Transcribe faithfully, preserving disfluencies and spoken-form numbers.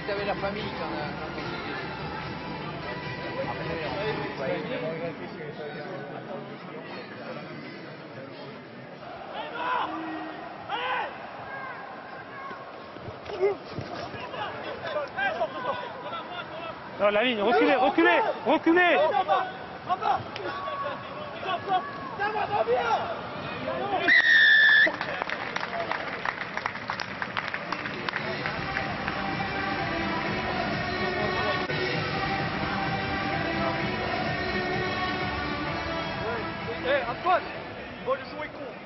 vous avez la famille quand on Non, la ligne, reculez, reculez, reculez. Hé, Antoine, il va le jouer con.